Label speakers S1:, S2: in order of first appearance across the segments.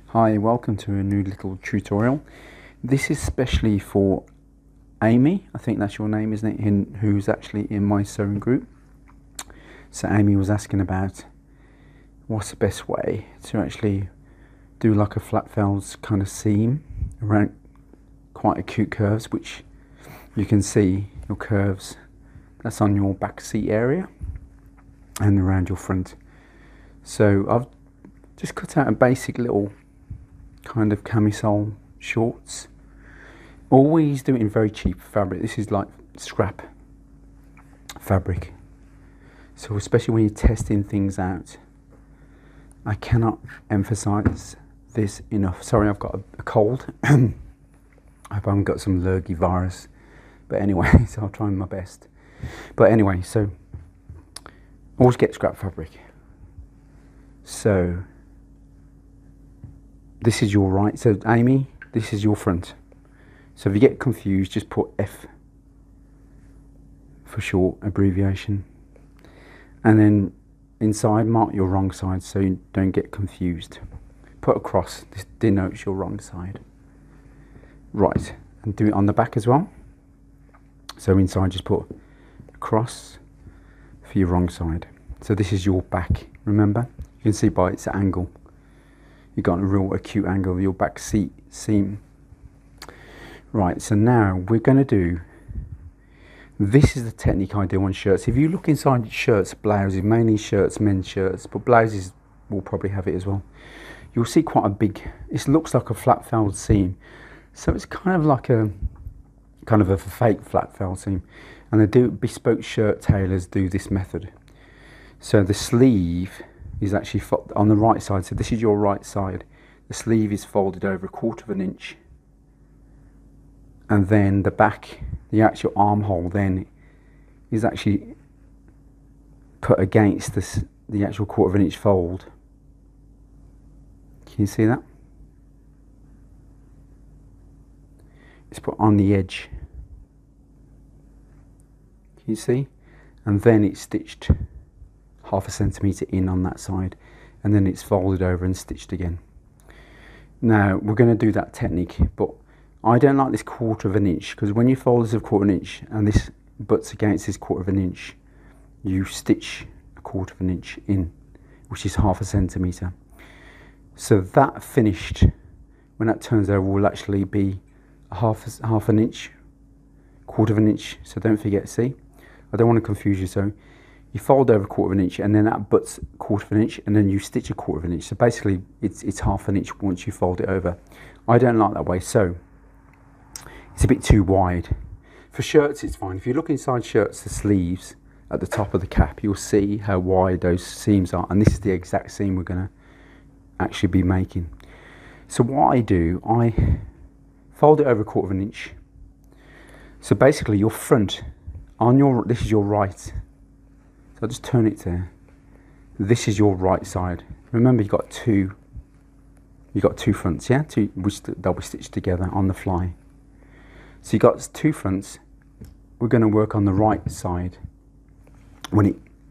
S1: Hi, welcome to a new little tutorial. This is specially for Amy, I think that's your name, isn't it, who's actually in my sewing group. So Amy was asking about what's the best way to actually do like a flat fells kind of seam around quite acute curves, which you can see your curves, that's on your back seat area and around your front. So I've just cut out a basic little kind of camisole shorts. Always do it in very cheap fabric. This is like scrap fabric. So especially when you're testing things out, I cannot emphasize this enough. Sorry, I've got a cold. I hope I haven't got some lurgy virus. But anyway, so I'll try my best. But anyway, so always get scrap fabric. So this is your right, so Amy, this is your front. So if you get confused, just put F for short abbreviation. And then inside, mark your wrong side so you don't get confused. Put a cross, this denotes your wrong side. Right, and do it on the back as well. So inside, just put a cross for your wrong side. So this is your back, remember? You can see by its angle. You've got a real acute angle of your back seat seam. Right, so now we're going to do, this is the technique I do on shirts. If you look inside shirts, blouses, mainly shirts, men's shirts, but blouses will probably have it as well. You'll see quite a big, it looks like a flat felled seam. So it's kind of like a fake flat felled seam. And they do, bespoke shirt tailors do this method. So the sleeve is actually on the right side, so this is your right side. The sleeve is folded over 1/4 inch, and then the back, the actual armhole then is actually put against the actual 1/4 inch fold. Can you see that? It's put on the edge. Can you see? And then it's stitched 1/2 centimetre in on that side, and then it's folded over and stitched again. Now we're going to do that technique, but I don't like this 1/4 inch, because when you fold this 1/4 inch and this butts against this 1/4 inch, you stitch a 1/4 inch in, which is 1/2 centimetre. So that finished, when that turns over, will actually be half an inch, 1/4 inch. So don't forget, see, I don't want to confuse you. So you fold over 1/4 inch, and then that butts 1/4 inch, and then you stitch a 1/4 inch. So basically it's 1/2 inch once you fold it over. I don't like that way, so it's a bit too wide. For shirts it's fine. If you look inside shirts, the sleeves at the top of the cap, you'll see how wide those seams are, and this is the exact seam we're going to actually be making. So what I do, I fold it over 1/4 inch. So basically your front, this is your right. So I'll just turn it there. This is your right side. Remember, you've got two fronts, yeah? Which they'll be stitched together on the fly. So you've got two fronts. We're going to work on the right side. When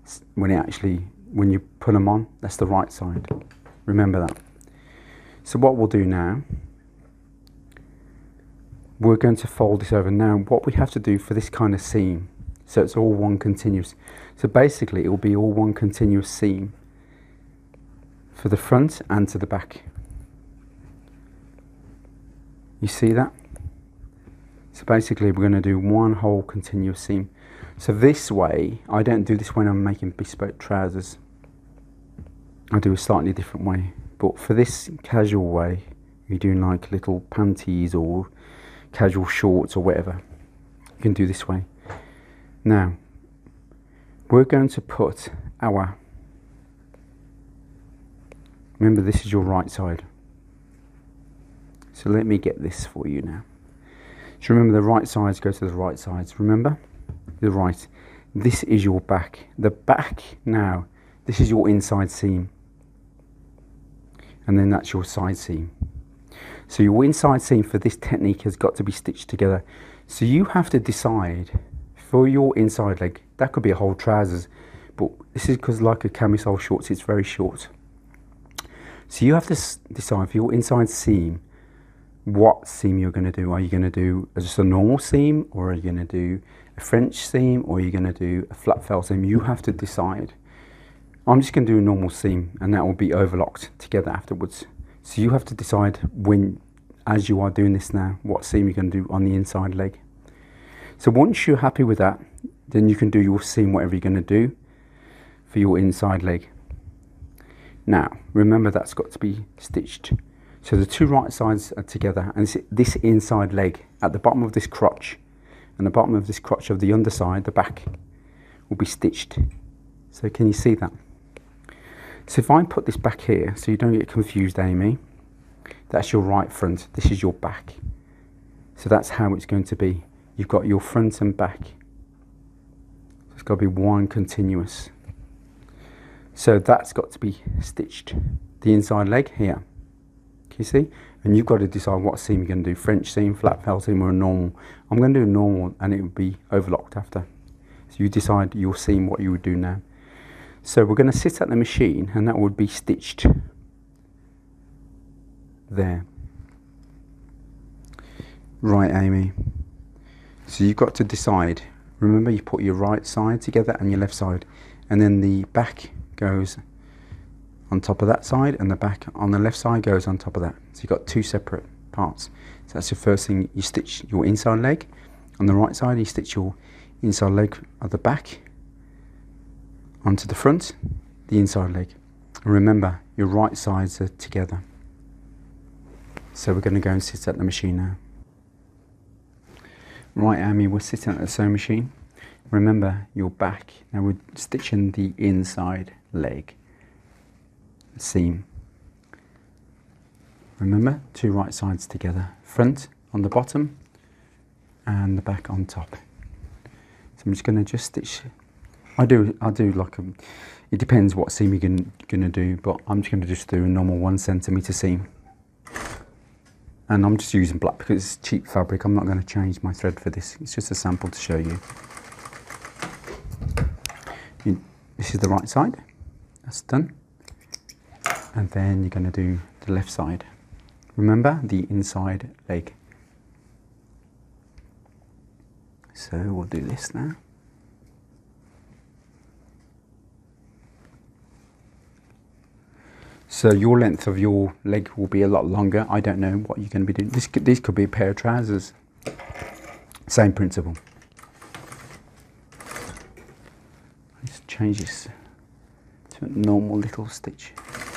S1: you put them on, that's the right side. Remember that. So what we'll do now, we're going to fold this over. Now what we have to do for this kind of seam, so it's all one continuous. So basically it will be all one continuous seam for the front and to the back. You see that? So basically we're going to do one whole continuous seam. So this way, I don't do this when I'm making bespoke trousers. I do a slightly different way. But for this casual way, you're doing like little panties or casual shorts or whatever, you can do this way. Now, we're going to put remember this is your right side. So let me get this for you now. So remember, the right sides go to the right sides. Remember? The right. This is your back. The back now, this is your inside seam. And then that's your side seam. So your inside seam for this technique has got to be stitched together. So you have to decide for your inside leg, that could be a whole trousers, but this is because like a camisole shorts, it's very short. So you have to decide for your inside seam what seam you're going to do. Are you going to do just a normal seam, or are you going to do a French seam, or are you going to do a flat fell seam? You have to decide. I'm just going to do a normal seam, and that will be overlocked together afterwards. So you have to decide when, as you are doing this now, what seam you're going to do on the inside leg. So once you're happy with that, then you can do your seam, whatever you're going to do for your inside leg. Now remember, that's got to be stitched. So the two right sides are together, and this inside leg at the bottom of this crotch and the bottom of this crotch of the underside, the back, will be stitched. So can you see that? So if I put this back here, so you don't get confused, Amy, that's your right front, this is your back. So that's how it's going to be. You've got your front and back. It's got to be one continuous. So that's got to be stitched. The inside leg here. Can you see? And you've got to decide what seam you're going to do. French seam, flat fell seam, or a normal. I'm going to do a normal, and it will be overlocked after. So you decide your seam, what you would do now. So we're going to sit at the machine, and that would be stitched there. Right, Amy. So you've got to decide. Remember, you put your right side together and your left side, and then the back goes on top of that side, and the back on the left side goes on top of that. So you've got two separate parts. So that's your first thing. You stitch your inside leg. On the right side, you stitch your inside leg at the back onto the front, the inside leg. And remember, your right sides are together. So we're going to go and sit at the machine now. Right, Amy, we're sitting at the sewing machine. Remember your back. Now we're stitching the inside leg seam. Remember, two right sides together. Front on the bottom and the back on top. So I'm just going to stitch. I do like it depends what seam you're going to do, but I'm just going to just do a normal 1 centimetre seam. And I'm just using black because it's cheap fabric. I'm not going to change my thread for this. It's just a sample to show you. This is the right side. That's done. And then you're going to do the left side. Remember, the inside leg. So we'll do this now. So your length of your leg will be a lot longer. I don't know what you're going to be doing. These could be a pair of trousers. Same principle. Let's change this to a normal little stitch.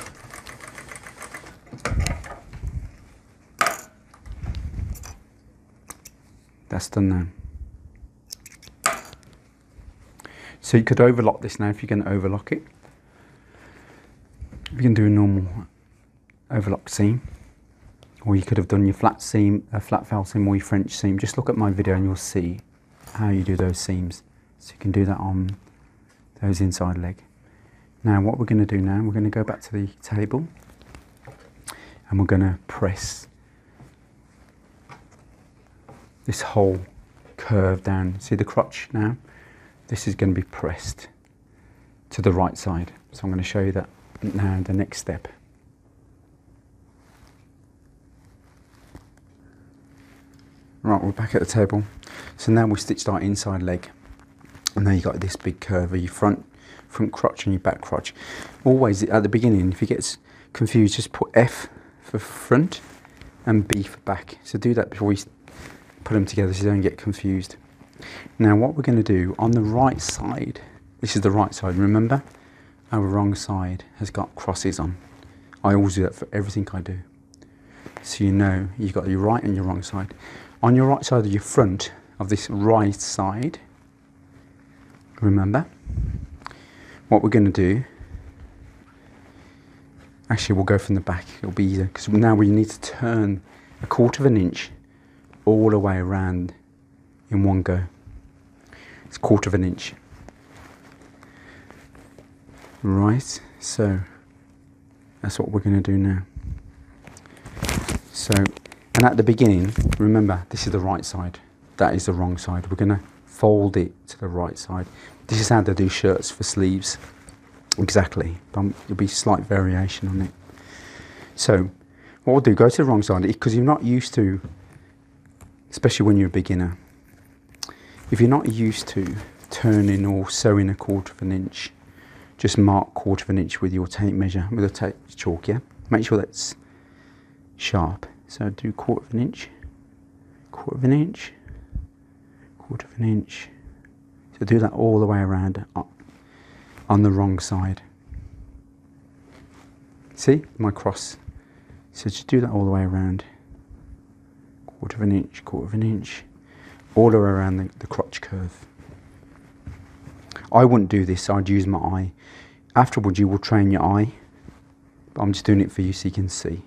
S1: That's done now. So you could overlock this now if you're going to overlock it. You can do a normal overlock seam, or you could have done your flat seam, a flat fell seam, or your French seam. Just look at my video and you'll see how you do those seams. So you can do that on those inside leg. Now what we're going to do now, we're going to go back to the table and we're going to press this whole curve down. See the crotch now? This is going to be pressed to the right side. So I'm going to show you that now, the next step. Right, we're back at the table. So now we stitched our inside leg, and now you've got this big curve of your front crotch and your back crotch. Always at the beginning, if you get confused, just put F for front and B for back. So do that before we put them together so you don't get confused. Now what we're going to do on the right side, this is the right side, remember? Our wrong side has got crosses on. I always do that for everything I do. So you know you've got your right and your wrong side. On your right side of your front of this right side, remember, what we're going to do, actually we'll go from the back, it'll be easier, because now we need to turn 1/4 inch all the way around in one go. It's 1/4 inch. Right, so that's what we're going to do now. So, and at the beginning, remember, this is the right side, that is the wrong side. We're going to fold it to the right side. This is how they do shirts for sleeves, exactly, but there'll be slight variation on it. So what we'll do, go to the wrong side, because you're not used to, especially when you're a beginner, if you're not used to turning or sewing a 1/4 inch, just mark 1/4 inch with your tape measure, with a tape chalk, yeah? Make sure that's sharp. So do 1/4 inch, 1/4 inch, 1/4 inch. So do that all the way around on the wrong side. See my cross? So just do that all the way around. 1/4 inch, 1/4 inch, all the way around the crotch curve. I wouldn't do this, I'd use my eye. Afterwards you will train your eye, but I'm just doing it for you so you can see.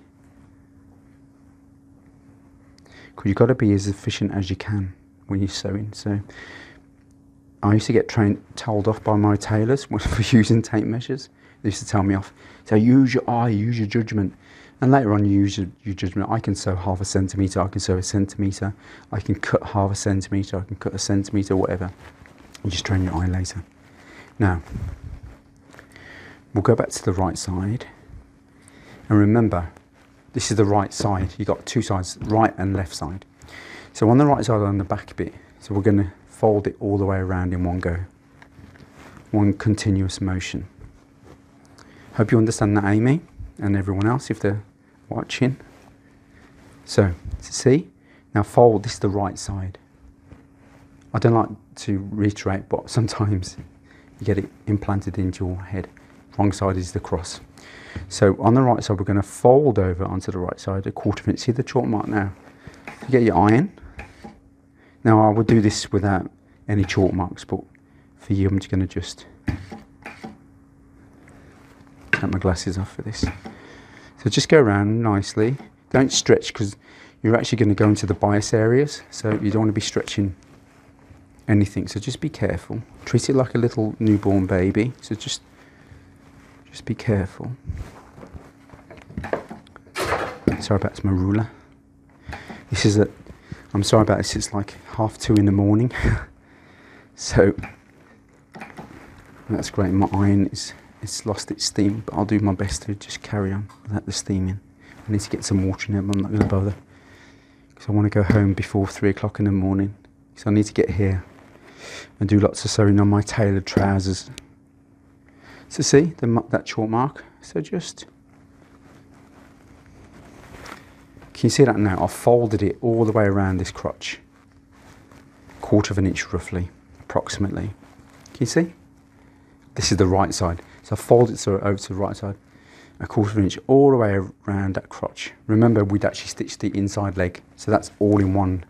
S1: Because you've got to be as efficient as you can when you're sewing. So I used to get told off by my tailors for using tape measures. They used to tell me off. So use your eye, use your judgment. And later on you use your judgment. I can sew 1/2 centimetre, I can sew 1 centimetre, I can cut 1/2 centimetre, I can cut 1 centimetre, whatever. You just train your eye later. Now, we'll go back to the right side. And remember, this is the right side. You've got two sides, right and left side. So on the right side, on the back bit, so we're going to fold it all the way around in one go. One continuous motion. Hope you understand that, Amy, and everyone else if they're watching. So, see? Now fold, this is the right side. I don't like to reiterate, but sometimes you get it implanted into your head. Wrong side is the cross. So on the right side, we're going to fold over onto the right side, 1/4 inch. See the chalk mark now? You get your iron. Now I would do this without any chalk marks, but for you, I'm just going to just take my glasses off for this. So just go around nicely. Don't stretch, because you're actually going to go into the bias areas, so you don't want to be stretching anything. So just be careful. Treat it like a little newborn baby. So just be careful. Sorry about my ruler. This is I'm sorry about this, it's like 1:30 in the morning. So that's great. My iron it's lost its steam, but I'll do my best to just carry on without the steaming. I need to get some water in it, but I'm not going to bother, because I want to go home before 3 o'clock in the morning. So I need to get here and do lots of sewing on my tailored trousers. So see that chalk mark? So just, can you see that now? I've folded it all the way around this crotch. 1/4 inch roughly, approximately. Can you see? This is the right side. So I fold it over to the right side, 1/4 inch all the way around that crotch. Remember, we'd actually stitched the inside leg, so that's all in one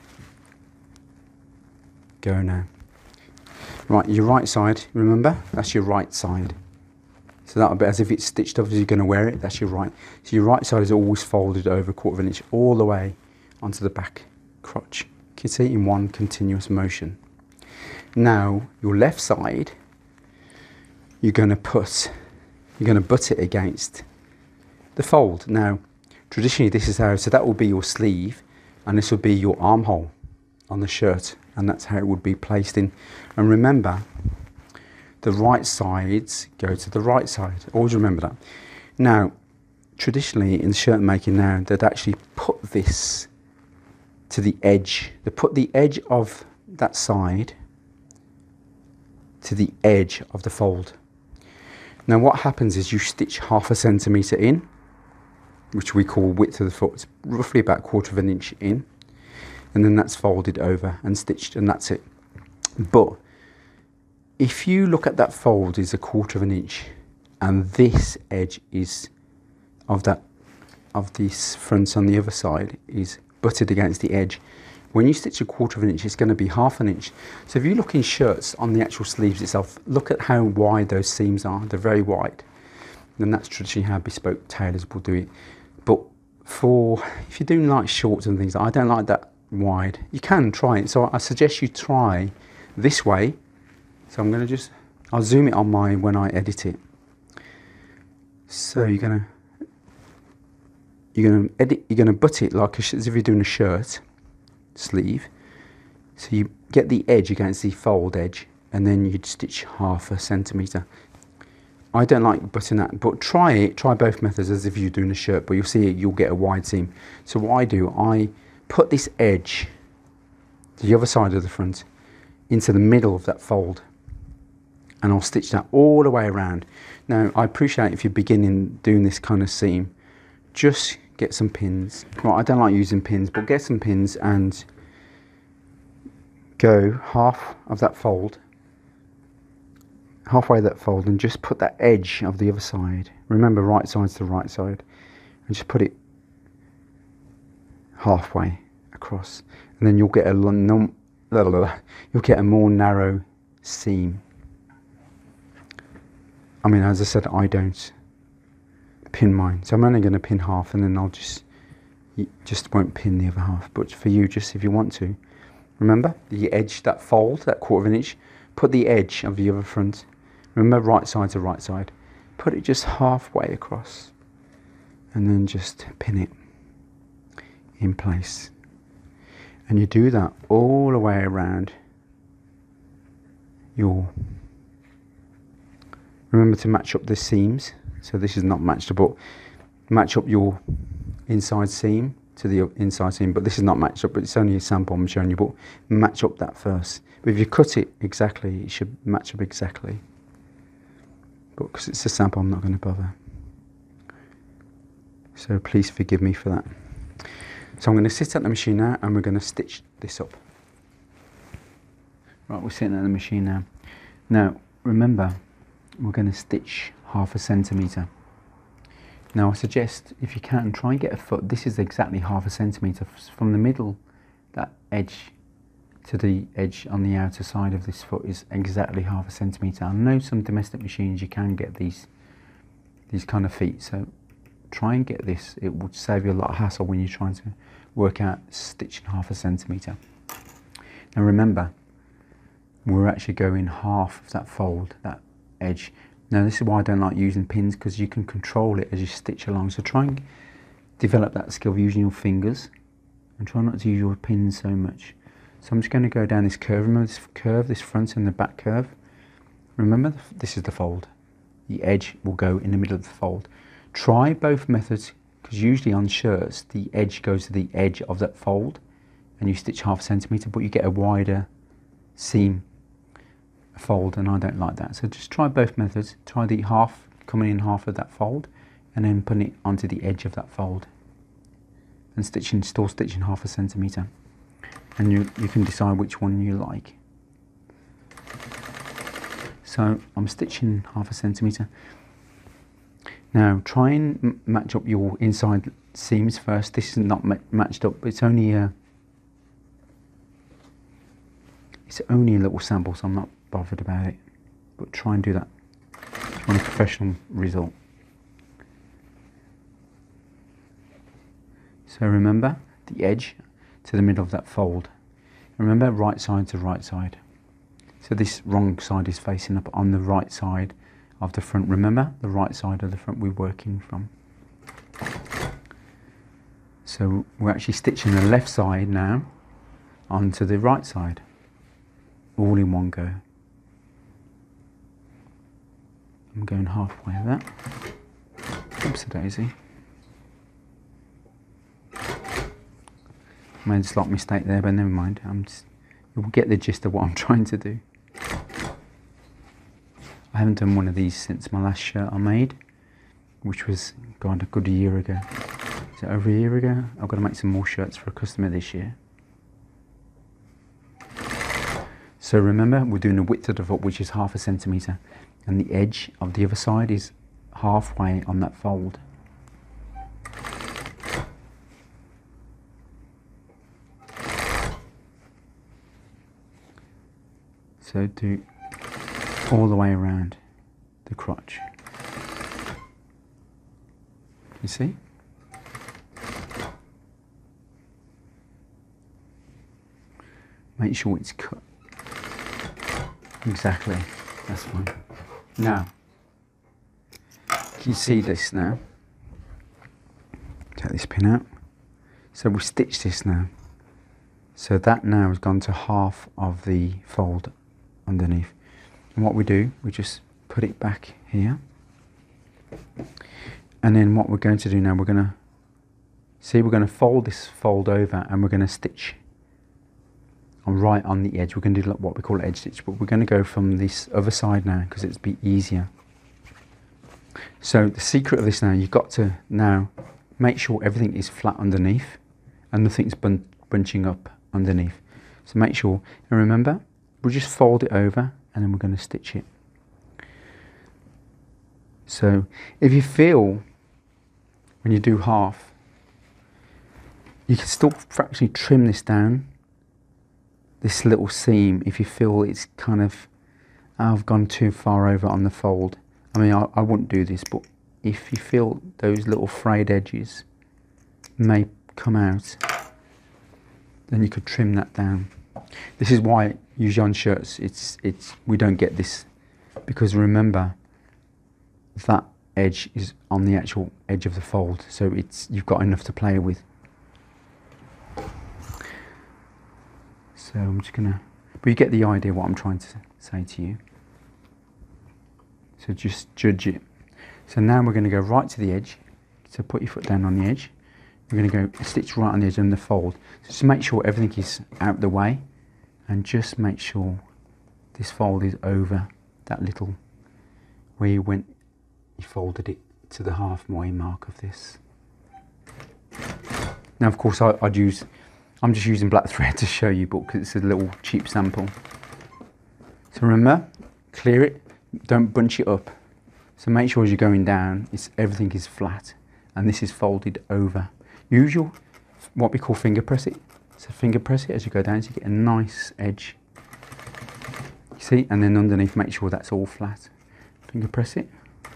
S1: go now. Right, your right side, remember, that's your right side. So that'll be as if it's stitched up as you're going to wear it, that's your right. So your right side is always folded over 1/4 inch all the way onto the back crotch. You can see it in one continuous motion. Now, your left side, you're going to butt it against the fold. Now, traditionally this is how, so that will be your sleeve, and this will be your armhole on the shirt, and that's how it would be placed in. And remember, the right sides go to the right side. Always remember that. Now, traditionally in shirt making now, they'd actually put this to the edge. They put the edge of that side to the edge of the fold. Now what happens is you stitch 1/2 centimetre in, which we call width of the foot. It's roughly about 1/4 inch in, and then that's folded over and stitched, and that's it. But if you look at that fold is 1/4 inch, and this edge is of this front on the other side is butted against the edge. When you stitch 1/4 inch, it's going to be 1/2 inch. So if you look in shirts on the actual sleeves itself, look at how wide those seams are. They're very wide. And that's traditionally how bespoke tailors will do it. But if you're doing like shorts and things, I don't like that wide. You can try it. So I suggest you try this way. So I'm going to I'll zoom it on when I edit it. So you're going to butt it like as if you're doing a shirt sleeve. So you get the edge against the fold edge, and then you'd stitch 1/2 centimetre. I don't like butting that, but try both methods as if you're doing a shirt, but you'll see you'll get a wide seam. So what I do, I put this edge, the other side of the front, into the middle of that fold, and I'll stitch that all the way around. Now, I appreciate if you're beginning doing this kind of seam, just get some pins. Well, I don't like using pins, but get some pins and go half of that fold, halfway that fold, and just put that edge of the other side. Remember, right side's the right side, and just put it halfway across, and then you'll get a more narrow seam. I mean, as I said, I don't pin mine, so I'm only going to pin half, and then I'll just won't pin the other half. But for you, just if you want to, remember the edge, that fold, that 1/4 of an inch, put the edge of the other front. Remember, right side to right side. Put it just halfway across, and then just pin it in place. And you do that all the way around your. Remember to match up the seams. So this is not matched up, but match up your inside seam to the inside seam. But this is not matched up, but it's only a sample I'm showing you. But match up that first. But if you cut it exactly, it should match up exactly. But because it's a sample, I'm not going to bother. So please forgive me for that. So I'm going to sit at the machine now, and we're going to stitch this up. Right, we're sitting at the machine now. Now, remember, we're going to stitch 1/2 centimetre. Now I suggest, if you can, try and get a foot. This is exactly 1/2 centimetre from the middle, that edge to the edge on the outer side of this foot is exactly 1/2 centimetre. I know some domestic machines you can get these kind of feet, so try and get this. It would save you a lot of hassle when you're trying to work out stitching 1/2 centimetre. Now remember, we're actually going half of that fold, that edge. Now this is why I don't like using pins, because you can control it as you stitch along. So try and develop that skill of using your fingers, and try not to use your pins so much. So I'm just going to go down this curve. Remember this curve, this front and the back curve. Remember, this is the fold. The edge will go in the middle of the fold. Try both methods, because usually on shirts the edge goes to the edge of that fold, and you stitch 1/2 centimetre, but you get a wider seam fold, and I don't like that. So just try both methods. Try the half, coming in half of that fold, and then putting it onto the edge of that fold, and still stitching 1/2 centimetre, and you can decide which one you like. So I'm stitching 1/2 centimetre. Now try and match up your inside seams first. This is not matched up, but it's only a little sample, so I'm not bothered about it, but try and do that. If you want a professional result. So remember the edge to the middle of that fold. Remember, right side to right side. So this wrong side is facing up on the right side of the front. Remember, the right side of the front we're working from. So we're actually stitching the left side now onto the right side, all in one go. I'm going halfway of that. Oopsie daisy. Made a slight mistake there, but never mind. You'll get the gist of what I'm trying to do. I haven't done one of these since my last shirt I made, which was, God, a good year ago. Is it over a year ago? I've got to make some more shirts for a customer this year. So remember, we're doing the width of the foot, which is 1/2 centimetre, and the edge of the other side is halfway on that fold. So do all the way around the crotch. You see? Make sure it's cut. Exactly, that's fine. Now, can you see this now? Take this pin out. So we stitch this now. So that now has gone to half of the fold underneath. And what we do, we just put it back here, And then what we're going to do now, we're going to fold this fold over, and we're going to stitch right on the edge. We're going to do what we call edge stitch, but we're going to go from this other side now because it's be easier. So the secret of this now, you've got to now make sure everything is flat underneath and nothing's bunching up underneath. So make sure, and remember, we'll just fold it over and then we're going to stitch it. So if you feel when you do half, you can still actually trim this down, this little seam, if you feel it's kind of, I've gone too far over on the fold. I mean, I wouldn't do this, but if you feel those little frayed edges may come out, then you could trim that down. This is why usually on shirts we don't get this, because remember that edge is on the actual edge of the fold, so you've got enough to play with. So I'm just gonna, but you get the idea what I'm trying to say to you. So just judge it. So now we're going to go right to the edge. So put your foot down on the edge. We're going to go stitch right on the edge and the fold. So just make sure everything is out the way, and just make sure this fold is over that little where you folded it to the halfway mark of this. Now of course I'm just using black thread to show you, but because it's a little cheap sample. So remember, clear it, don't bunch it up. So make sure as you're going down, everything is flat, and this is folded over. Use what we call finger press it. So finger press it as you go down, so you get a nice edge. You see, and then underneath, make sure that's all flat. Finger press it.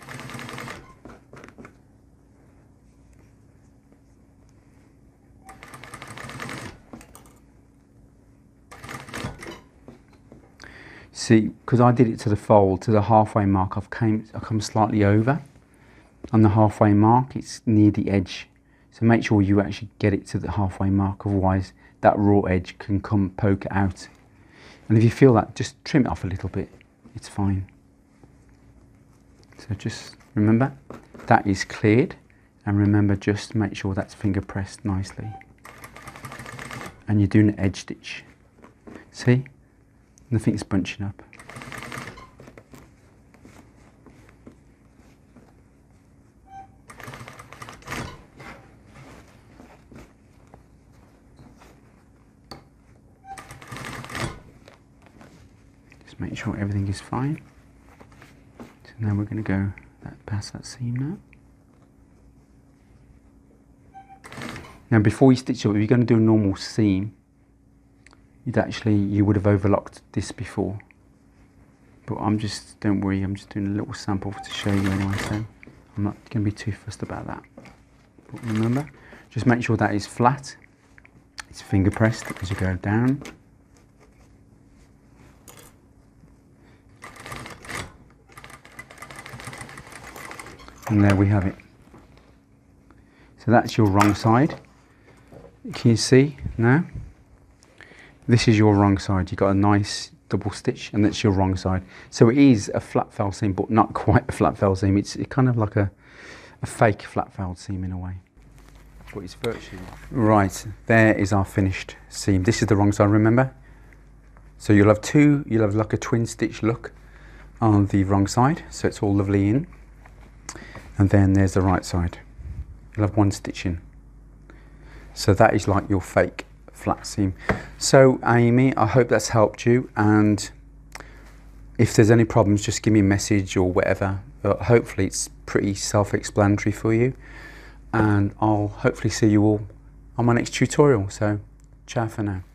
S1: See, because I did it to the fold, to the halfway mark, I come slightly over. On the halfway mark, it's near the edge. So make sure you actually get it to the halfway mark, otherwise that raw edge can poke out. And if you feel that, just trim it off a little bit, it's fine. So just remember, that is cleared, and remember just make sure that's finger pressed nicely. And you're doing an edge stitch. See? Nothing's bunching up. Just make sure everything is fine. So now we're going to go past that seam now. Now before you stitch it up, if you're going to do a normal seam, you would have overlocked this before, but don't worry, I'm just doing a little sample to show you anyway, so I'm not going to be too fussed about that. But remember, just make sure that is flat, it's finger pressed as you go down. And there we have it. So that's your wrong side. Can you see now? This is your wrong side. You've got a nice double stitch, and that's your wrong side. So it is a flat fell seam, but not quite a flat fell seam. It's kind of like a fake flat fell seam in a way. But it's virtually right. There is our finished seam. This is the wrong side, remember? So you'll have like a twin stitch look on the wrong side, so it's all lovely in. And then there's the right side. You'll have one stitch in. So that is like your fake flat seam. So Amy, I hope that's helped you, and if there's any problems, just give me a message or whatever, but hopefully it's pretty self-explanatory for you, and I'll hopefully see you all on my next tutorial. So ciao for now.